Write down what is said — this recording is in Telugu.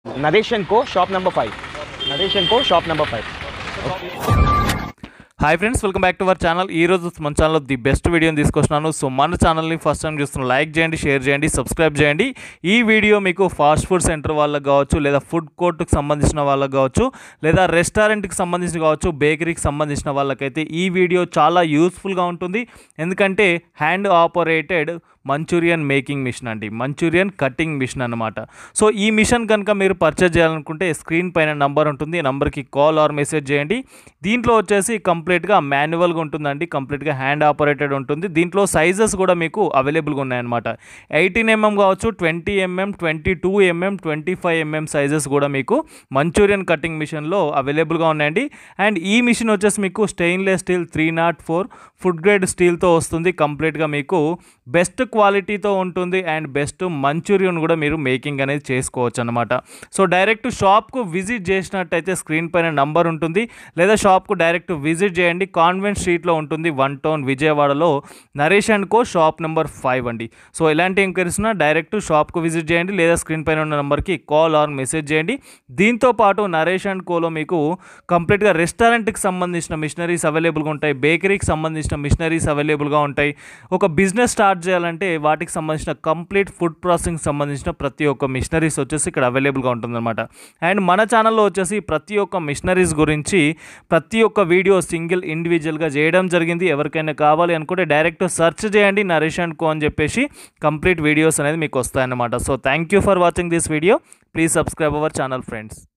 Naresh & Co. shop number 5. Naresh & Co. shop number 5. Hi friends, welcome back to our channel. ఈ రోజు మన ఛానల్లో ది బెస్ట్ వీడియోని తీసుకొస్తున్నాను. సో మన ఛానల్ని ఫస్ట్ టైం చూస్తున్న లైక్ చేయండి, షేర్ చేయండి, సబ్స్క్రైబ్ చేయండి. ఈ వీడియో మీకు ఫాస్ట్ ఫుడ్ సెంటర్ వాళ్ళకి కావచ్చు, లేదా ఫుడ్ కోర్ట్కి సంబంధించిన వాళ్ళకి కావచ్చు, లేదా రెస్టారెంట్కి సంబంధించిన కావచ్చు, బేకరీకి సంబంధించిన వాళ్ళకైతే ఈ వీడియో చాలా యూస్ఫుల్గా ఉంటుంది. ఎందుకంటే hand operated Manchurian making machine అండి, మంచూరియన్ కటింగ్ మిషన్ అనమాట. సో ఈ మిషన్ కనుక మీరు పర్చేజ్ చేయాలనుకుంటే స్క్రీన్ పైన నంబర్ ఉంటుంది, నంబర్కి కాల్ ఆర్ మెసేజ్ చేయండి. దీంట్లో వచ్చేసి కంప్లీట్గా మాన్యువల్గా ఉంటుందండి, కంప్లీట్గా హ్యాండ్ ఆపరేటెడ్ ఉంటుంది. దీంట్లో సైజెస్ కూడా మీకు అవైలబుల్గా ఉన్నాయన్నమాట. 18mm కావచ్చు, 20mm, 22mm, 25mm సైజెస్ కూడా మీకు మంచూరియన్ కటింగ్ మిషన్లో అవైలబుల్గా ఉన్నాయండి. అండ్ ఈ మిషన్ వచ్చేసి మీకు స్టెయిన్లెస్ స్టీల్ 304 ఫుడ్ గ్రేడ్ స్టీల్తో వస్తుంది. కంప్లీట్గా మీకు బెస్ట్ క్వాలిటీతో ఉంటుంది అండ్ బెస్ట్ మంచూరియన్ కూడా మీరు మేకింగ్ అనేది చేసుకోవచ్చు అనమాట. సో డైరెక్ట్ షాప్కు విజిట్ చేసినట్టయితే స్క్రీన్ పైన నంబర్ ఉంటుంది, లేదా షాప్కు డైరెక్ట్ విజిట్ చేయండి. కాన్వెంట్ స్ట్రీట్లో ఉంటుంది, 1 టౌన్ విజయవాడలో, నరేష్ & కో షాప్ నెంబర్ 5 అండి. సో ఎలాంటి ఎంక్వైరీస్ ఉన్నా డైరెక్ట్ షాప్కు విజిట్ చేయండి, లేదా స్క్రీన్ పైన ఉన్న నెంబర్కి కాల్ ఆర్ మెసేజ్ చేయండి. దీంతో పాటు నరేష్ & కోలో మీకు కంప్లీట్గా రెస్టారెంట్కి సంబంధించిన మిషనరీస్ అవైలబుల్గా ఉంటాయి, బేకరీకి సంబంధించిన మిషనరీస్ అవైలబుల్గా ఉంటాయి. ఒక బిజినెస్ స్టార్ట్ చేయాలంటే వాటికి సంబంధించిన కంప్లీట్ ఫుడ్ ప్రాసెసింగ్ సంబంధించిన ప్రతి ఒక్క మిషనరీస్ వచ్చేసి ఇక్కడ అవైలబుల్గా ఉంటుందన్నమాట. అండ్ మన ఛానల్లో వచ్చేసి ప్రతి ఒక్క మిషనరీస్ గురించి ప్రతి ఒక్క వీడియో సింగిల్ ఇండివిజువల్గా చేయడం జరిగింది. ఎవరికైనా కావాలి అనుకుంటే డైరెక్ట్ సెర్చ్ చేయండి నరేష్ & కో అని చెప్పేసి, కంప్లీట్ వీడియోస్ అనేది మీకు వస్తాయన్నమాట. So thank you for watching this video. Please subscribe our channel friends.